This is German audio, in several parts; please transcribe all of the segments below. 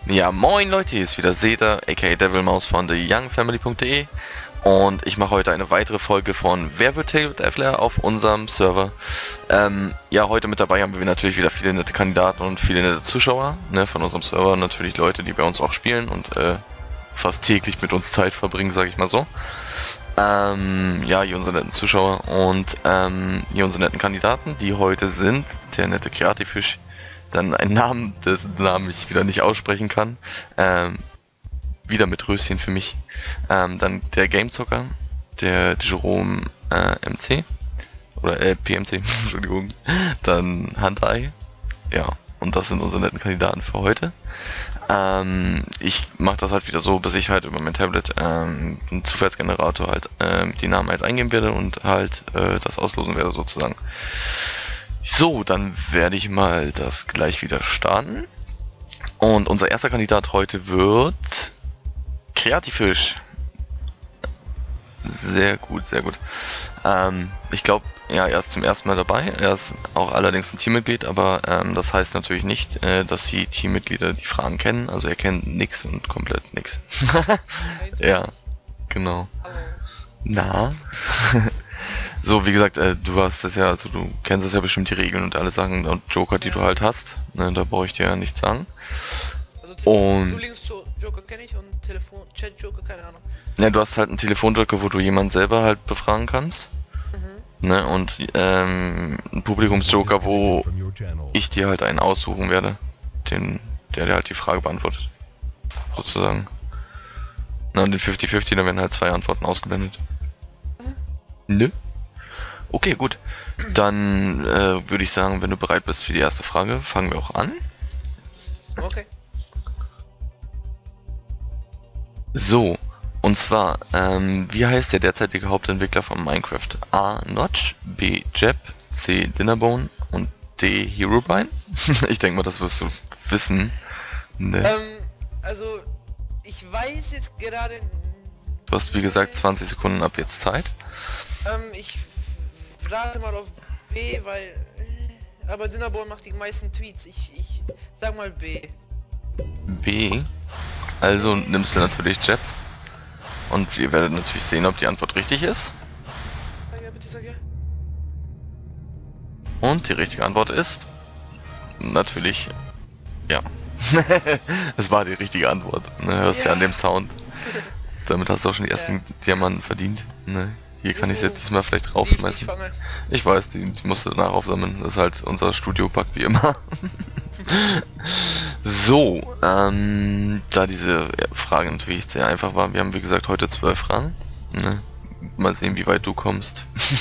Ja, moin Leute, hier ist wieder Seta, aka Devilmaus von TheYoungFamily.de und ich mache heute eine weitere Folge von Wer wird Tabletopler auf unserem Server. Ja, heute mit dabei haben wir natürlich wieder viele nette Kandidaten und viele nette Zuschauer, ne, von unserem Server. Natürlich Leute, die bei uns auch spielen und fast täglich mit uns Zeit verbringen, sage ich mal so. Ja, hier unsere netten Zuschauer und hier unsere netten Kandidaten, die heute sind der nette Kreativfisch. Dann ein Namen, dessen Namen ich wieder nicht aussprechen kann. Wieder mit Röschen für mich. Dann der Gamezocker, der Jerome MC. Oder PMC, Entschuldigung. Dann Handai. Ja, und das sind unsere netten Kandidaten für heute. Ich mache das halt wieder so, bis ich halt über mein Tablet einen Zufallsgenerator halt die Namen halt eingeben werde und halt das auslosen werde sozusagen. So, dann werde ich mal das gleich wieder starten. Und unser erster Kandidat heute wird Kreativfisch. Sehr gut, sehr gut. Ich glaube, ja, er ist zum ersten Mal dabei. Er ist auch allerdings ein Teammitglied, aber das heißt natürlich nicht, dass die Teammitglieder die Fragen kennen. Also er kennt nix und komplett nix. Ja, genau. Hallo. Na? So, wie gesagt, du hast das ja, also du kennst es ja bestimmt die Regeln und alle Sachen und Joker, die du halt hast. Ne, da brauche ich dir ja nichts sagen. Also Und Joker kenne ich und Chat-Joker, keine Ahnung. ja, du hast halt einen Telefonjoker, wo du jemanden selber halt befragen kannst. Ne, und einen Publikumsjoker, wo ich dir halt einen aussuchen werde, der dir halt die Frage beantwortet. Sozusagen. Na, und den 50-50, da werden halt zwei Antworten ausgeblendet. Nö. Okay, gut. Dann würde ich sagen, wenn du bereit bist für die erste Frage, fangen wir auch an. Okay. So, und zwar, wie heißt der derzeitige Hauptentwickler von Minecraft? A. Notch, B. Jeb, C. Dinnerbone und D. Herobrine? Ich denke mal, das wirst du wissen. Ne? Also ich weiß jetzt gerade. Du hast wie gesagt 20 Sekunden ab jetzt Zeit. Ich rate mal auf B, weil. Aber Dinnerborn macht die meisten Tweets. Ich sag mal B. B. Also nimmst du natürlich Jeb. Und ihr werdet natürlich sehen, ob die Antwort richtig ist. Sag ja, bitte sag ja. Und die richtige Antwort ist natürlich ja. Es war die richtige Antwort. Ne, hörst ja an dem Sound. Damit hast du auch schon die ersten Diamanten verdient. Ne? Hier kann ich jetzt diesmal vielleicht raufschmeißen. Ich weiß, die musst du danach aufsammeln. Das ist halt unser Studio-Pack wie immer. So, da diese Frage natürlich sehr einfach war, wir haben wie gesagt heute 12 Fragen. Ne? Mal sehen, wie weit du kommst.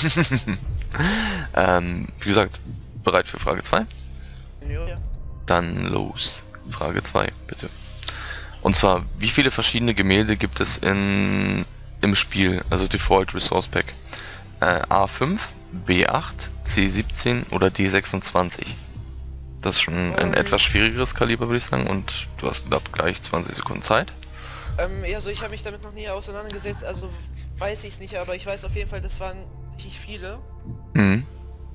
Wie gesagt, bereit für Frage 2? Ja. Dann los. Frage 2, bitte. Und zwar, wie viele verschiedene Gemälde gibt es im Spiel, also Default Resource Pack? A5, B8, C17 oder D26? Das ist schon ein etwas schwierigeres Kaliber, würde ich sagen, und du hast ab gleich 20 Sekunden Zeit. Ja, so ich habe mich damit noch nie auseinandergesetzt, also weiß ich es nicht, aber ich weiß auf jeden Fall, das waren richtig viele. Mhm.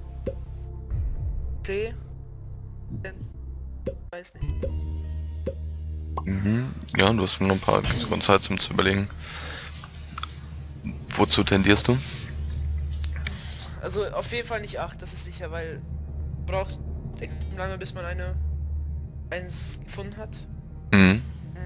C. Weiß nicht. Mhm. Ja, du hast noch ein paar Sekunden Zeit zum zu überlegen. Wozu tendierst du? Also auf jeden Fall nicht 8, das ist sicher, weil braucht extrem lange, bis man eins gefunden hat. Mhm.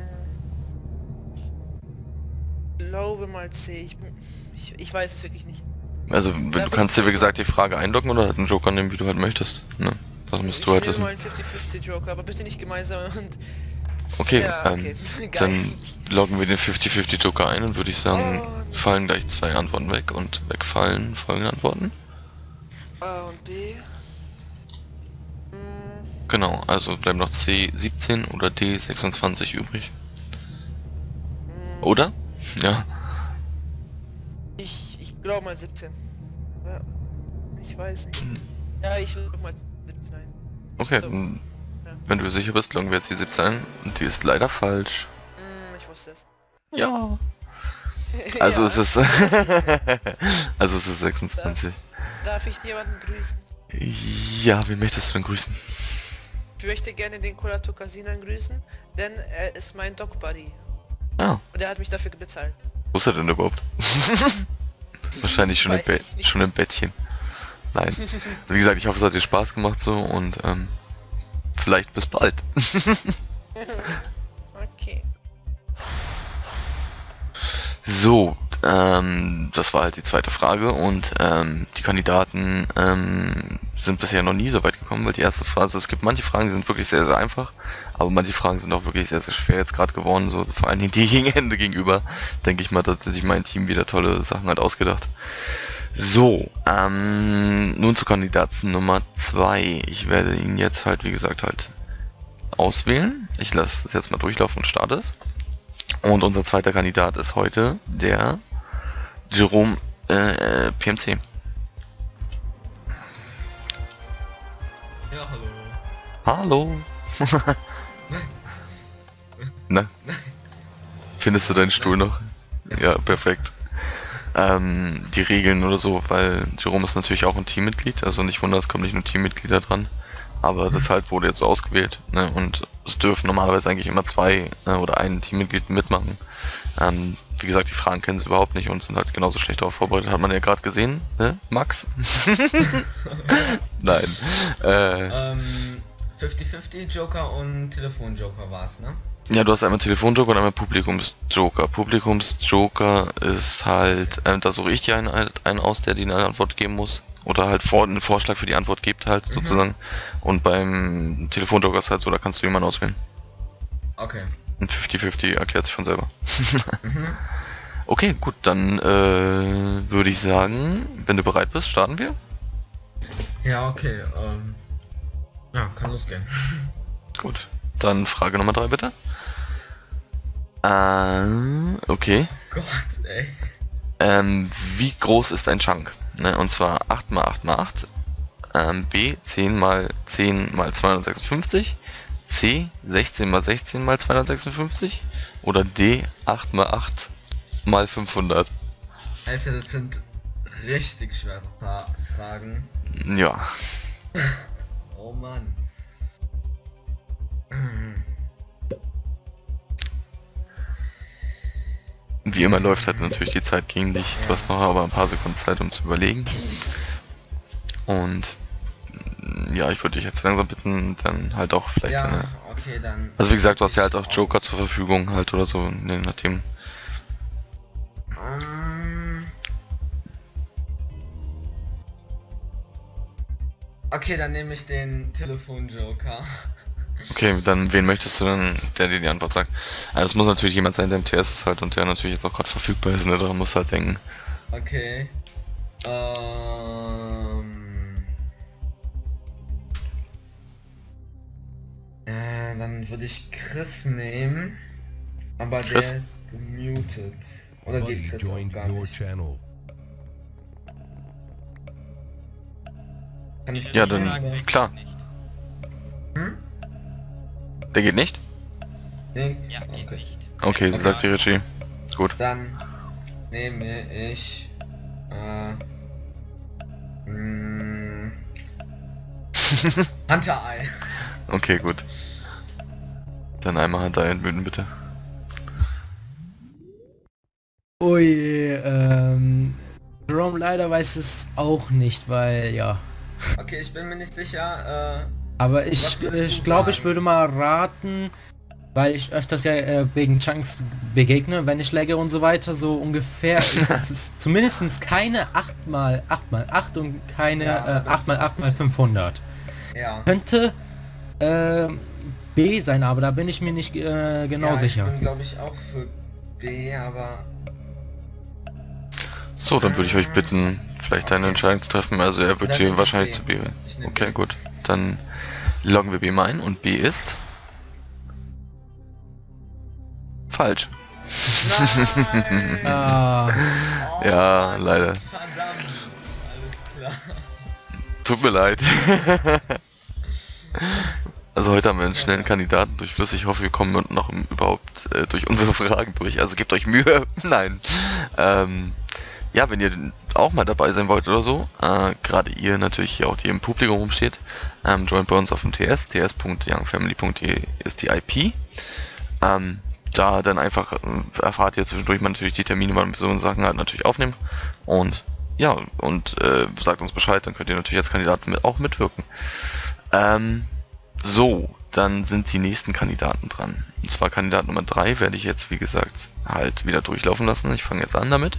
Glaube mal C. Ich weiß es wirklich nicht. Also du kannst dir wie gesagt die Frage einloggen oder halt einen Joker nehmen, wie du halt möchtest. Ne? Das musst du halt wissen. Ich nehme mal einen 50-50 Joker, aber bitte nicht gemeinsam und... Okay, ja, okay. dann loggen wir den 50-50 Joker ein und würde ich sagen, fallen gleich zwei Antworten weg und wegfallen folgende Antworten. A und B. Genau, also bleiben noch C17 oder D26 übrig. Oder? Ja. Ich glaube mal 17. Ja, ich weiß nicht. Ja, ich log mal 17 ein. Okay, So. dann, Ja. wenn du sicher bist, loggen wir jetzt die 17 ein und die ist leider falsch. Ich wusste es. Ja. Also Ja. es ist also es ist 26. Darf ich jemanden grüßen? Ja, wen möchtest du denn grüßen? möchte gerne den Kolato Kasinan grüßen, denn er ist mein Dog Buddy. Ah, Und er hat mich dafür bezahlt. wo ist er denn überhaupt? Wahrscheinlich schon Weiß ich nicht. schon im Bettchen. Nein. Wie gesagt, ich hoffe, es hat dir Spaß gemacht so und vielleicht bis bald. Okay. So, das war halt die zweite Frage und die Kandidaten sind bisher noch nie so weit gekommen, weil die erste Frage, also es gibt manche Fragen, die sind wirklich sehr, sehr einfach, aber manche Fragen sind auch wirklich sehr, sehr schwer jetzt gerade geworden, so vor allen Dingen die gegen Ende gegenüber, denke ich mal, dass sich mein Team wieder tolle Sachen hat ausgedacht. So, nun zu Kandidaten Nummer 2. Ich werde ihn jetzt halt, wie gesagt, halt auswählen. Ich lasse das jetzt mal durchlaufen und starte es. Und unser zweiter Kandidat ist heute der Jerome PMC. Ja, hallo. Hallo. Na? Findest du deinen Stuhl noch? Ja, perfekt. Die Regeln oder so, weil Jerome ist natürlich auch ein Teammitglied, also nicht wundern, es kommen nicht nur Teammitglieder dran. Aber das halt wurde jetzt so ausgewählt, ne? Und es dürfen normalerweise eigentlich immer zwei oder ein Teammitglied mitmachen. Wie gesagt, die Fragen kennen sie überhaupt nicht und sind halt genauso schlecht darauf vorbereitet, hat man ja gerade gesehen, ne? Max? Nein. 50-50 Joker und Telefonjoker war's, ne? Ja, du hast einmal Telefonjoker und einmal Publikumsjoker. Publikumsjoker ist halt, da suche ich dir einen aus, der dir eine Antwort geben muss. Oder halt einen Vorschlag für die Antwort gibt halt, sozusagen. Und beim Telefonjoker ist halt so, da kannst du jemanden auswählen. Okay. Und 50-50 erklärt sich von selber. Okay, gut, dann würde ich sagen, wenn du bereit bist, starten wir. Ja, okay, ja, kann losgehen. Gut, dann Frage Nummer 3 bitte. Okay. Gott, ey. Wie groß ist ein Chunk? Ne, und zwar 8x8x8, B 10x10x256, C 16x16x256 oder D 8x8x500. Alter, das sind richtig schwere Fragen. Ja. Oh Mann. Wie immer läuft halt natürlich die Zeit gegen dich. Du hast noch aber ein paar Sekunden Zeit, um zu überlegen. Und ja, ich würde dich jetzt langsam bitten, dann halt auch vielleicht Ja, eine... okay, dann... Also wie gesagt, du hast ja halt auch Joker zur Verfügung halt oder so, je nachdem. Okay, dann nehme ich den Telefonjoker. Okay, dann wen möchtest du denn, der dir die Antwort sagt? Also es muss natürlich jemand sein, der im TS ist halt und der natürlich jetzt auch gerade verfügbar ist, ne? Daran muss halt denken. Okay. Dann würde ich Chris nehmen. Aber Chris? der ist gemutet. Oder geht Chris auch gar nicht? Kann ich Ja, Chris dann nehmen? klar. Hm? Der geht nicht? Nee? Ja, geht Okay. nicht. Okay, Okay. sagt die Regie. Gut. Dann nehme ich Hunter Eye. Okay, gut. Dann einmal Hunter entmuten, bitte. Ui, Jerome leider weiß es auch nicht, weil ja. Okay, ich bin mir nicht sicher. Aber Was ich würdest du glaube, ich sagen? würde mal raten, weil ich öfters ja wegen Chunks begegne, wenn ich lagge und so weiter, so ungefähr ist es zumindest keine 8x8x8 und keine Ja, 8x8x500. Ja. Könnte B sein, aber da bin ich mir nicht genau Ja, sicher. Ich bin glaube ich auch für B, aber So, dann würde ich euch bitten, vielleicht eine Entscheidung zu treffen. Also er wird Dann hier nehme ich wahrscheinlich B. zu B. Ich nehme Okay, B. gut. Dann loggen wir B mal ein und B ist... falsch. nein! Ah, Oh, Ja, Mann, leider. Verdammt. Alles klar. Tut mir leid. Also heute haben wir einen schnellen Kandidaten durchfluss. Ich hoffe, wir kommen noch überhaupt durch unsere Fragen durch. Also gebt euch Mühe. Nein. ja, wenn ihr auch mal dabei sein wollt oder so, gerade ihr natürlich hier auch, die im Publikum rumsteht, joint bei uns auf dem ts.youngfamily.de ist die IP. Da dann einfach erfahrt ihr zwischendurch mal natürlich die Termine, wann wir so Sachen halt natürlich aufnehmen. Und ja, und sagt uns Bescheid, dann könnt ihr natürlich als Kandidat auch mitwirken. So, dann sind die nächsten Kandidaten dran. Und zwar Kandidat Nummer 3 werde ich jetzt, wie gesagt, halt wieder durchlaufen lassen. Ich fange jetzt an damit.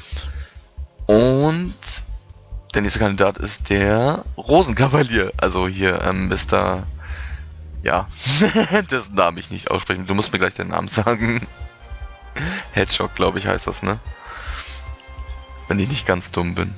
Und der nächste Kandidat ist der Rosenkavalier. Also hier, Mr. Ja, dessen Namen ich nicht aussprechen. Du musst mir gleich den Namen sagen. Hedgehog, glaube ich, heißt das, ne? Wenn ich nicht ganz dumm bin.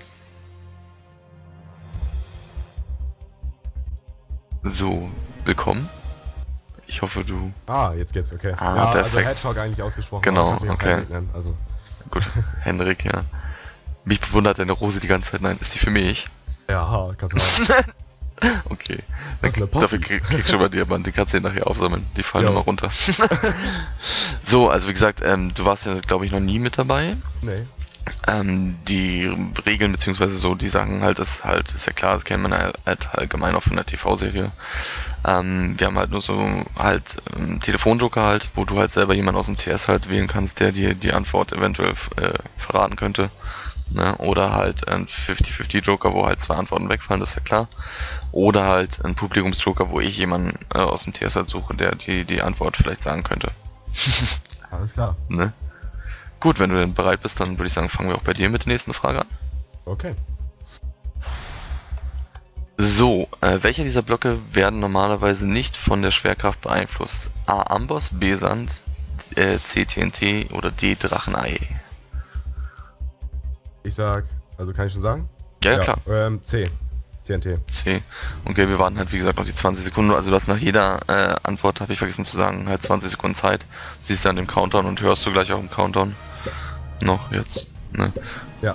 So, willkommen. Ich hoffe, du... Ah, jetzt geht's, okay. Ah, ja, perfekt. also Hedgehog eigentlich ausgesprochen. Genau, aber okay. Henrik nennen, also. Gut, Henrik, ja. Mich bewundert deine Rose die ganze Zeit. Nein, ist die für mich? Ja, kannst du sagen. Okay. Das ist eine Poppy. Dafür kriegst du mal Diamant, die kannst du nachher aufsammeln. Die fallen Ja. immer runter. So, also wie gesagt, du warst ja, glaube ich, noch nie mit dabei. Nee. Die Regeln beziehungsweise so, die sagen halt, ist ja klar, das kennt man halt allgemein auch von der TV-Serie. Wir haben halt nur so halt Telefonjoker halt, wo du halt selber jemanden aus dem TS halt wählen kannst, der dir die Antwort eventuell verraten könnte. Ne? Oder halt ein 50-50 Joker, wo halt 2 Antworten wegfallen, das ist ja klar. Oder halt ein Publikumsjoker, wo ich jemanden aus dem TS halt suche, der die Antwort vielleicht sagen könnte. Alles klar. Ne? Gut, wenn du denn bereit bist, dann würde ich sagen, fangen wir auch bei dir mit der nächsten Frage an. Okay. So, welcher dieser Blöcke werden normalerweise nicht von der Schwerkraft beeinflusst? A. Amboss, B. Sand, C. TNT oder D. Drachenei? Ich sag, also kann ich schon sagen? Ja, klar. C. TNT. C. Okay, wir warten halt wie gesagt noch die 20 Sekunden, also du hast nach jeder Antwort, habe ich vergessen zu sagen, halt 20 Sekunden Zeit. Siehst du an dem Countdown und hörst du gleich auch im Countdown. Noch jetzt, ne? Ja.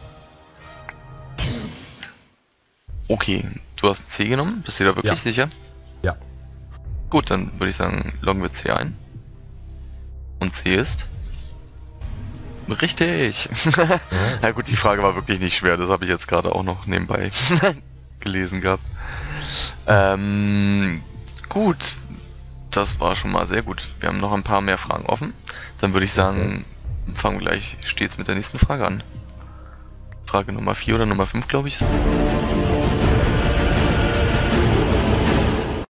Okay, du hast C genommen, bist du da wirklich sicher? Ja. Gut, dann würde ich sagen, loggen wir C ein. Und C ist... Richtig! Ja gut, die Frage war wirklich nicht schwer, das habe ich jetzt gerade auch noch nebenbei gelesen gehabt. Gut, das war schon mal sehr gut. Wir haben noch ein paar mehr Fragen offen. Dann würde ich sagen, fangen wir gleich stets mit der nächsten Frage an. Frage Nummer 4 oder Nummer 5, glaube ich.